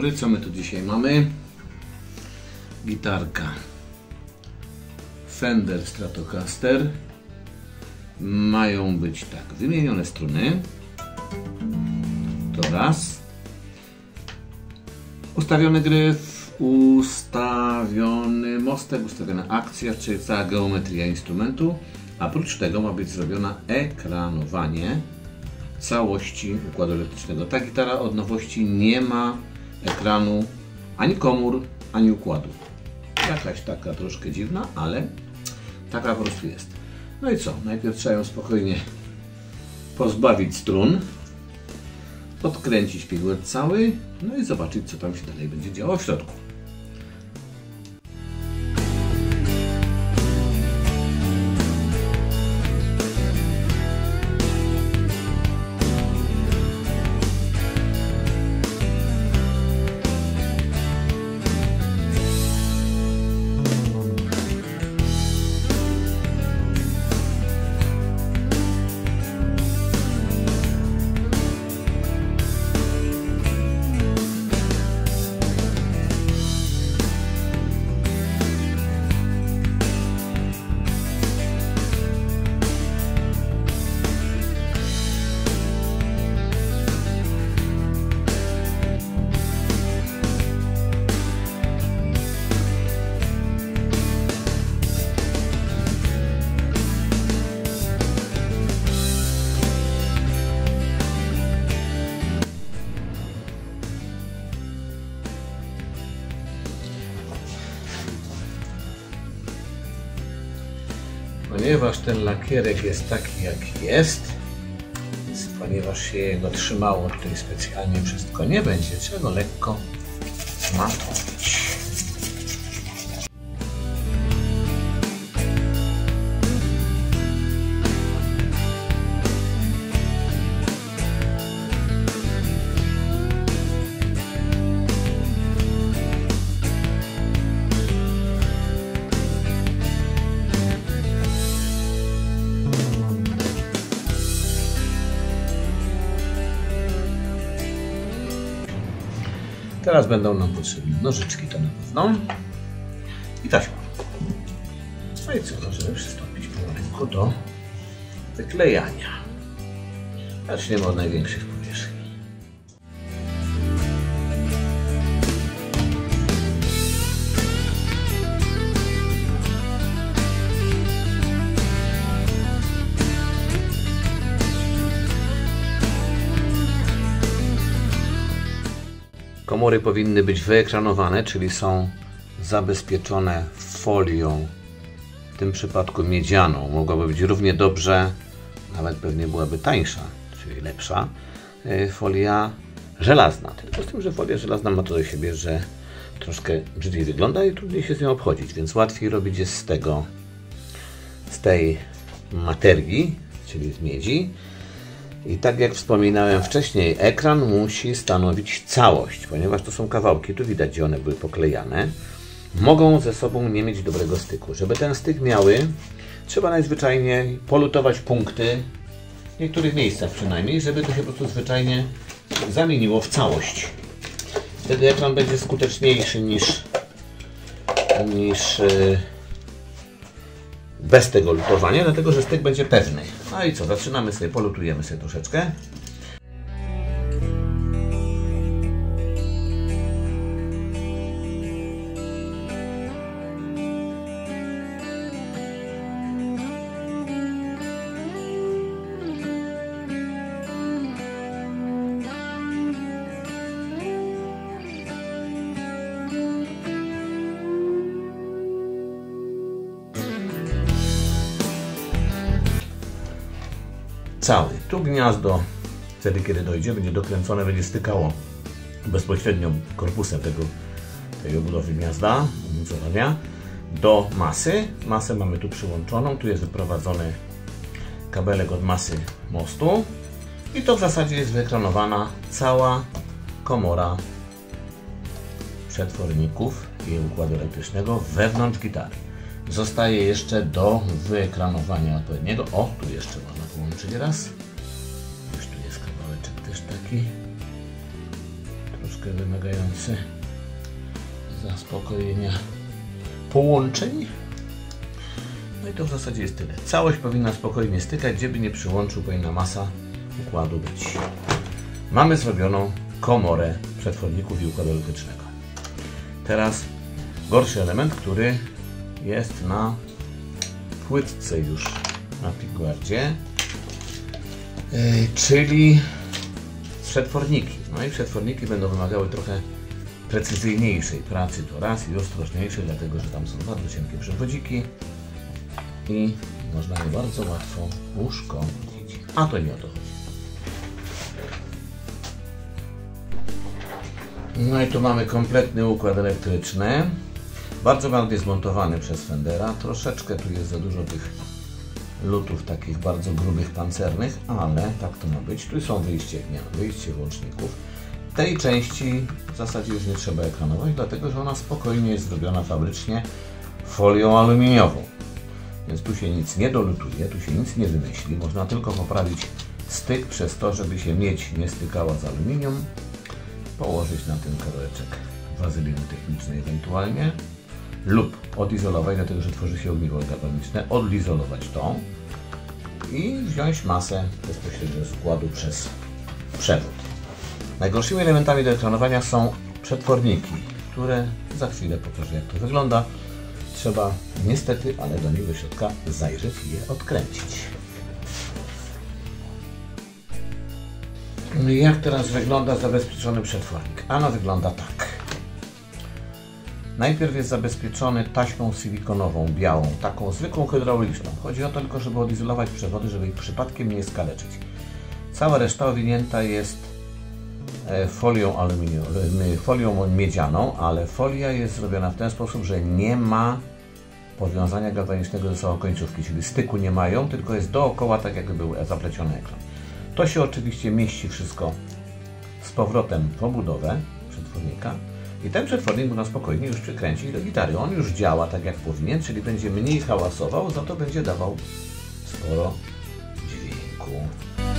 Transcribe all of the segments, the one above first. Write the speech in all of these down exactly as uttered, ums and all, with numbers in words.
dobry, co my tu dzisiaj mamy? Gitarka Fender Stratocaster. Mają być tak, wymienione struny. To raz. Ustawiony gryf, ustawiony mostek, ustawiona akcja, czyli cała geometria instrumentu. Oprócz tego ma być zrobiona ekranowanie całości układu elektrycznego. Ta gitara od nowości nie ma ekranu ani komór, ani układu. Jakaś taka troszkę dziwna, ale taka po prostu jest. No i co? Najpierw trzeba ją spokojnie pozbawić strun, odkręcić pigułek cały, no i zobaczyć, co tam się dalej będzie działo w środku. Ponieważ ten lakierek jest taki, jaki jest, ponieważ się jego trzymało tutaj specjalnie wszystko, nie będzie czego lekko matowić. Teraz będą nam potrzebne nożyczki, to na pewno, i taśma. No i co, możemy przystąpić pomalutku do wyklejania. Zaczniemy od największych powierzchni. Komory powinny być wyekranowane, czyli są zabezpieczone folią, w tym przypadku miedzianą. Mogłaby być równie dobrze, nawet pewnie byłaby tańsza, czyli lepsza, folia żelazna. Tylko z tym, że folia żelazna ma to do siebie, że troszkę brzydliej wygląda i trudniej się z nią obchodzić, więc łatwiej robić jest z tego, z tej materii, czyli z miedzi. I tak jak wspominałem wcześniej, ekran musi stanowić całość, ponieważ to są kawałki, tu widać, gdzie one były poklejane, mogą ze sobą nie mieć dobrego styku. Żeby ten styk miały, trzeba najzwyczajniej polutować punkty, w niektórych miejscach przynajmniej, żeby to się po prostu zwyczajnie zamieniło w całość. Wtedy ekran będzie skuteczniejszy niż, niż yy, bez tego lutowania, dlatego że styk będzie pewny. No i co, zaczynamy sobie, polutujemy sobie troszeczkę. Cały. Tu gniazdo, wtedy kiedy dojdzie, będzie dokręcone, będzie stykało bezpośrednio korpusem tego, tej obudowy gniazda, mocowania, do masy. Masę mamy tu przyłączoną, tu jest wyprowadzony kabelek od masy mostu i to w zasadzie jest wyekranowana cała komora przetworników i układu elektrycznego wewnątrz gitary. Zostaje jeszcze do wyekranowania odpowiedniego. O, tu jeszcze można połączyć raz. Już tu jest kawałeczek też taki troszkę wymagający zaspokojenia połączeń. No i to w zasadzie jest tyle. Całość powinna spokojnie stykać, gdzie by nie przyłączył, powinna masa układu być. Mamy zrobioną komorę przetworników i układu elektrycznego. Teraz gorszy element, który jest na płytce już na pickguardzie, yy, czyli przetworniki. No i przetworniki będą wymagały trochę precyzyjniejszej pracy to raz i ostrożniejszej, dlatego że tam są bardzo cienkie przewodziki i można je bardzo łatwo uszkodzić. A to nie o to chodzi. No i tu mamy kompletny układ elektryczny. Bardzo ładnie zmontowany przez Fendera. Troszeczkę tu jest za dużo tych lutów takich bardzo grubych, pancernych, ale tak to ma być. Tu są wyjście, nie, wyjście włączników. Tej części w zasadzie już nie trzeba ekranować, dlatego że ona spokojnie jest zrobiona fabrycznie folią aluminiową. Więc tu się nic nie dolutuje, tu się nic nie wymyśli. Można tylko poprawić styk przez to, żeby się miedź nie stykała z aluminium. Położyć na ten kawałeczek wazyliny technicznej ewentualnie lub odizolować, dlatego że tworzy się ogniwo galwaniczne, odizolować to i wziąć masę bezpośrednio z układu przez przewód. Najgorszymi elementami do ekranowania są przetworniki, które za chwilę pokażę, jak to wygląda. Trzeba niestety, ale do nich do środka zajrzeć i je odkręcić. Jak teraz wygląda zabezpieczony przetwornik? Ano wygląda tak. Najpierw jest zabezpieczony taśmą silikonową, białą, taką zwykłą hydrauliczną. Chodzi o to tylko, żeby odizolować przewody, żeby ich przypadkiem nie skaleczyć. Cała reszta owinięta jest folią aluminiową, folią miedzianą, ale folia jest zrobiona w ten sposób, że nie ma powiązania galwanicznego ze sobą końcówki, czyli styku nie mają, tylko jest dookoła tak, jakby był zapleciony ekran. To się oczywiście mieści wszystko z powrotem w obudowę przetwornika i ten przetwornik można spokojnie już przykręcić do gitary. On już działa tak, jak powinien, czyli będzie mniej hałasował, za to będzie dawał sporo dźwięku.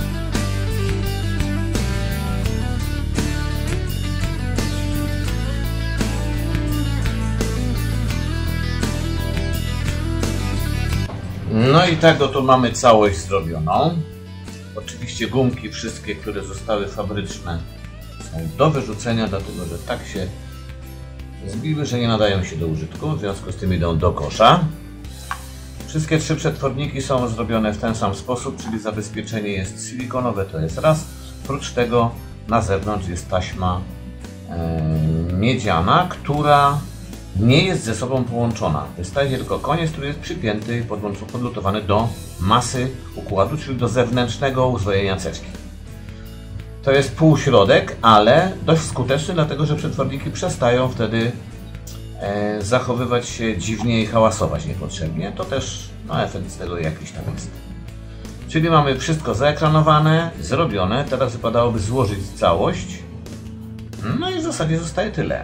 No i tak oto mamy całość zrobioną. Oczywiście gumki wszystkie, które zostały fabryczne, są do wyrzucenia, dlatego że tak się zbiły, że nie nadają się do użytku, w związku z tym idą do kosza. Wszystkie trzy przetworniki są zrobione w ten sam sposób, czyli zabezpieczenie jest silikonowe, to jest raz. Prócz tego na zewnątrz jest taśma e, miedziana, która nie jest ze sobą połączona. Wystaje tylko koniec, który jest przypięty, podlutowany do masy układu, czyli do zewnętrznego uzwojenia cewki. To jest półśrodek, ale dość skuteczny, dlatego że przetworniki przestają wtedy e, zachowywać się dziwnie i hałasować niepotrzebnie. To też no, efekt z tego jakiś tam jest. Czyli mamy wszystko zaekranowane, zrobione. Teraz wypadałoby złożyć całość. No i w zasadzie zostaje tyle.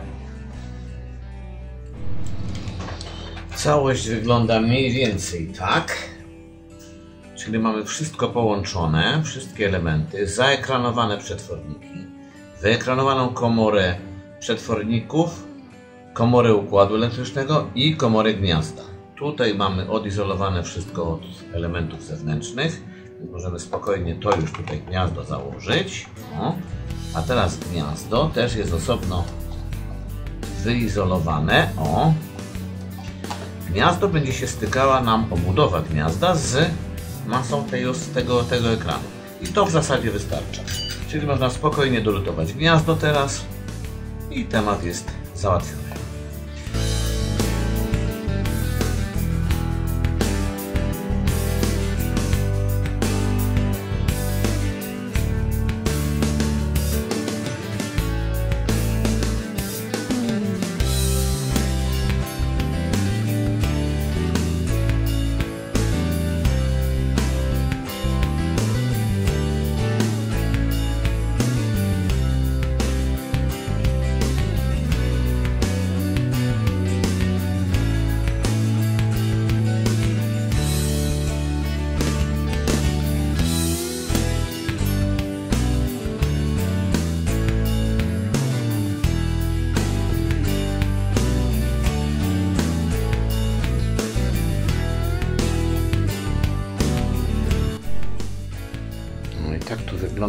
Całość wygląda mniej więcej tak, czyli mamy wszystko połączone, wszystkie elementy, zaekranowane przetworniki, wyekranowaną komorę przetworników, komorę układu elektrycznego i komorę gniazda. Tutaj mamy odizolowane wszystko od elementów zewnętrznych, więc możemy spokojnie to już tutaj gniazdo założyć. O. A teraz gniazdo też jest osobno wyizolowane. O. Gniazdo będzie się stykała nam obudowa gniazda z masą tego, tego, tego ekranu. I to w zasadzie wystarcza. Czyli można spokojnie dolutować gniazdo teraz i temat jest załatwiony.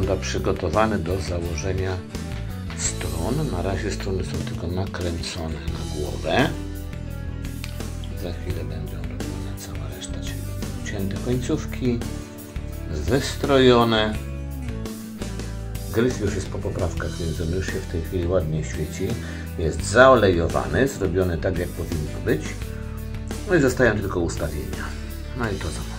wygląda przygotowany do założenia strun. Na razie struny są tylko nakręcone na głowę. Za chwilę będą robione cała reszta, czyli będą ucięte końcówki, zestrojone. Gryz już jest po poprawkach, więc on już się w tej chwili ładnie świeci. Jest zaolejowany, zrobiony tak jak powinno być. No i zostają tylko ustawienia. No i to za